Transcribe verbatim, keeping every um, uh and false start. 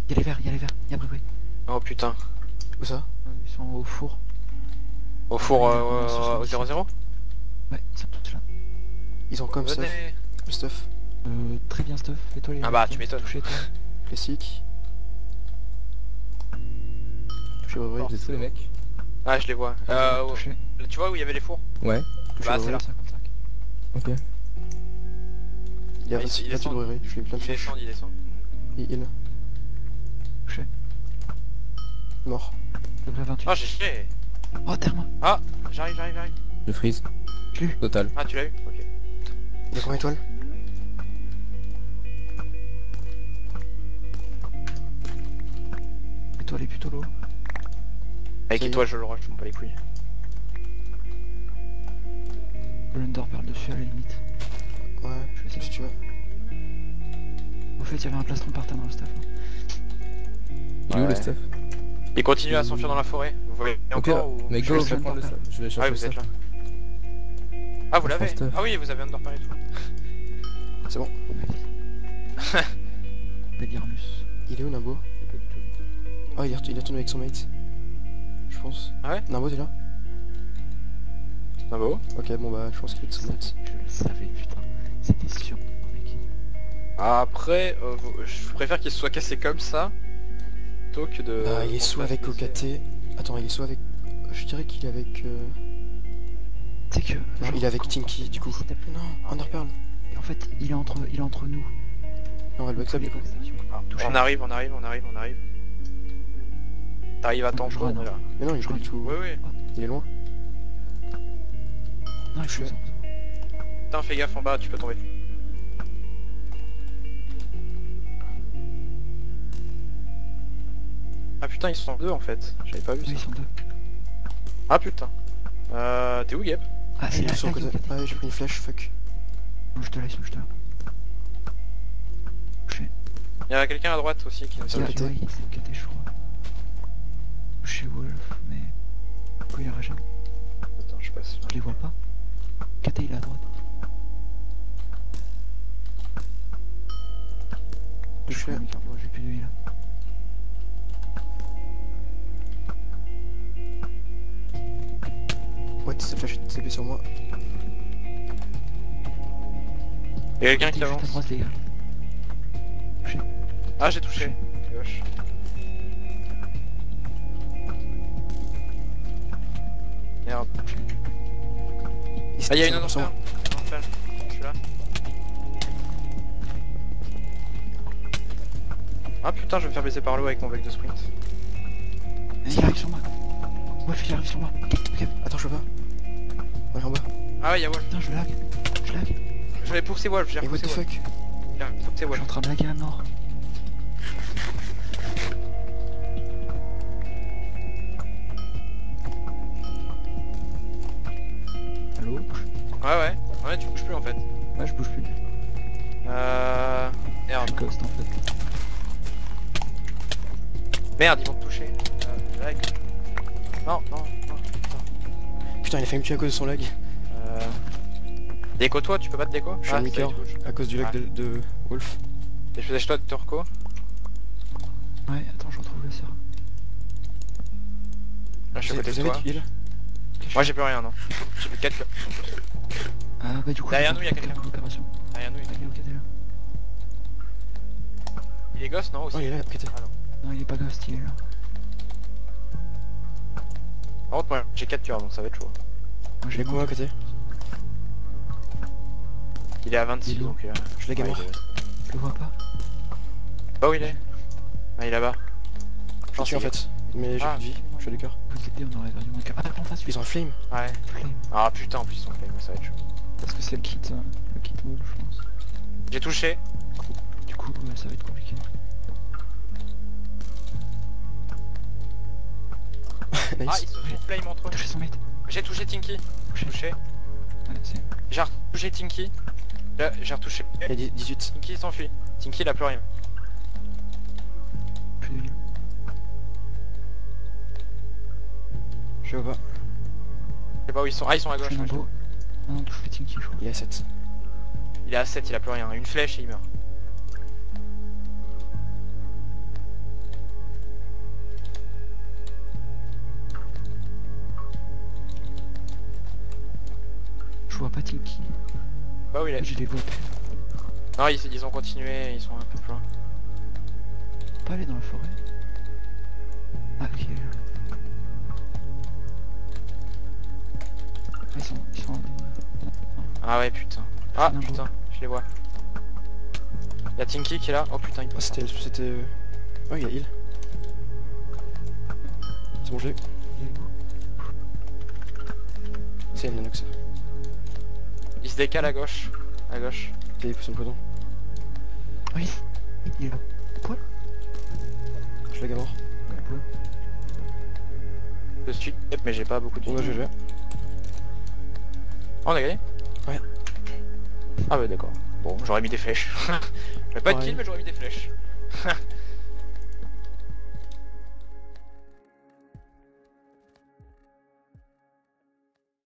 Y'a les verts, y'a les verts, y'a Brébry. Oh putain. Où ça? Ils sont au four. Au four Ouais, euh, ils sont au sur zéro zéro. Ouais, ils sont tous là. Ils ont comme stuff. Venez. Le stuff. Euh, très bien stuff. Et toi les Ah bah, gens, tu m'étonnes. touché, toi. Classique. Touché Brébry. Vous êtes tous les mecs? Ah je les vois. Euh, oh, Touché. tu vois où il y avait les fours? Ouais. Touché Bah c'est Brébry. là. cinquante-cinq. Ok. Il est à Ah, il- vingt-six il vingt-six descend. Brébry. Je lui ai mis plein de Il flèches. descend, il descend. Il heal. Touché. Mort. Level vingt-huit. Ah j'ai chié. Oh, terme. Ah j'arrive, j'arrive, j'arrive. Je freeze. Je l'ai eu. Total. Ah tu l'as eu? Ok. Il a combien d'étoiles? Et toi les plutôt low. Avec Ça y est. étoile je le rush, je m'en bats les couilles. Le Lunder parle dessus à la limite. Ouais, Je fais ça. si tu veux. Au fait, il y avait un plastron par terre dans le staff. hein. Il est où Ouais. le stuff? Il continue à s'enfuir dans la forêt. Vous voyez Ok, encore ou... mais je go, vais je vais le prendre le faire. stuff. Je vais Ah chercher oui le vous êtes stuff. là. Ah vous Je l'avez? prends stuff. Ah oui vous avez Under et tout. C'est bon. Délirmus. Il est où Nimbo? Oh il est, ret- il est retourné avec son mate. Je pense. Ah ouais? Nimbo t'es là? Ah bah Ok bon bah je pense qu'il est avec son mate. Je le savais, putain. C'était sûr, mec. Après, euh, vous- je préfère qu'il soit cassé comme ça plutôt que de... Bah il est soit avec O K T. Attends il est soit avec... Je dirais qu'il est avec... Euh... Tu sais que... Non, il est avec quand- Tinky quand du coup. il s'est appelé- Non, Underpearl. Et en fait, il est entre, il est entre nous. Non, on va le backstab du coup. Ah, Touché. on arrive, on arrive, on arrive, on arrive. T'arrives à temps, Je on run, est là. Mais non il est Je pas du tout. Oui, oui. Il est loin. Non, il faut Touché. ça. Putain, fais gaffe en bas, tu peux tomber. Ah putain, ils sont deux en fait. J'avais pas vu Ouais, ça. ils sont deux. Ah putain. Euh... T'es où, Gap? Ah, Je et suis là, sur le là, côté. il y a Ah ouais j'ai pris une flèche, fuck. Non, je te laisse, je te laisse. Touché. Il y a quelqu'un à droite aussi qui nous Sur Ouais, le suit. côté. ouais, il s'est éclaté, je crois. Chez Wolf, mais... Pourquoi il a ragé? Attends, je passe. Je les vois pas. Kata, il est à droite. Je Touché. suis en cardio, j'ai plus de heal. Ouais cette flèche est T P sur moi. Il y a quelqu'un qui Juste à avance. droite, les gars. Touché. Ah, j'ai touché. Gauche. Merde. Ah, il y a une autre sur moi. Je suis là. Ah putain, je vais me faire baiser par l'eau avec mon bec de sprint. Il arrive sur moi. Wolf, il arrive sur moi. Ok. Attends je peux pas. On est en bas. Ah ouais, y'a Wolf. Putain, je lag. Je lag. Je vais pousser Wolf, j'ai Et what repoussé the Wolf. fuck? J'ai repoussé Je Wolf. suis en train de laguer à mort. Allô? Ouais, ouais. Ouais, tu bouges plus en fait. Ouais, je bouge plus. Euh... Je Merde. suis ghost en fait. Merde, ils vont te toucher. Euh, lag. Non, non, non. Putain il a failli me tuer à cause de son lag. Euh... Déco toi, tu peux pas te déco? Je suis Ah, en ça y est, demi-cœur tu bouges. à cause du lag Ah. de, de Wolf. Et je faisais toi de Turco. Ouais, attends, je retrouve le sort. Là, je suis à Vous côté vous de avez toi. du heal? Moi j'ai plus rien, non. J'ai plus quatre cœurs. Ah bah du coup... Derrière je nous, vais y a faire quelqu'un. l'opération. Derrière nous, il est... Il est ok, t'es là. Il est gosse, non aussi? Oh il est là, ok. Ah non. Non, il est pas ghost, il est là. Par contre, moi j'ai quatre cœurs donc ça va être chaud. Moi, Je l'ai combien à côté? Il est à vingt-six Il est où? donc. Euh... Je l'ai ouais, mort. il est- Je le vois pas. Bah où il est? Ah, il est là-bas. Je suis en fait. Mais j'ai Ah. plus de vie. Je suis à du cœur. Vous aider, on aurait perdu mon cœur. Ah, attends, en face, Ils ont un flame. Ouais. flame. Ah putain, en plus ils sont flame, ça va être chaud. Parce que c'est le kit, euh, le kit wall, je pense. J'ai touché. Du coup, ouais, ça va être compliqué. Ah, Nice. ils se sont flame entre eux. Touché son mate. J'ai touché Tinky. Touché. Touché. Ouais, c'est... J'ai retouché Tinky. Là, j'ai retouché. Il y a dix- dix-huit. Tinky s'enfuit. Tinky il a plus rien. Plus de heal. Je vois pas. Je sais pas où ils sont. Ah, ils sont à gauche. Touché ouais, je- Nimbo. Ah non, touché Tinky, je crois. Il est à sept. Il est à sept, il a plus rien. Une flèche et il meurt. vois pas Tinky. Bah où il est? Je les vois plus. Non, ils, ils ont continué, ils sont un peu pleins. Pas aller dans la forêt. Ah ok. Ils sont, ils sont en... Ah ouais, putain. Ah Non, putain, je les vois. Y'a Tinky qui est là. Oh putain, il Ah, passe. c'était... c'était... euh, Oh, il y a heal. C'est bon, j'ai eu. C'est une Linux. Il se décale à gauche. À gauche. Il est son poison. Oui. Il est là. Poil. Je l'ai mort. Poil. Je suis mais j'ai pas beaucoup de On a vie. G G. Oh, on a gagné? Ouais. Ah ouais d'accord. Bon, j'aurais mis des flèches. J'aurais pas de Ouais. kill mais j'aurais mis des flèches.